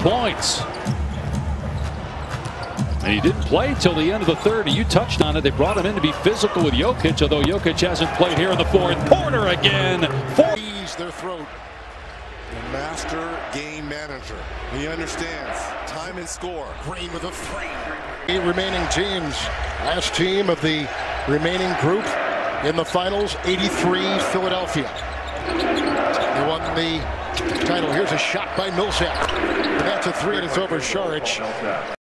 points. And he didn't play till the end of the third. You touched on it. They brought him in to be physical with Jokic, although Jokic hasn't played here in the fourth. Porter again. Their throat. The master game manager. He understands time and score. Green with a frame. 8 remaining teams. Last team of the remaining group in the finals, 83 Philadelphia. They won the title. Here's a shot by Millsap. That's a 3 and it's over Saric.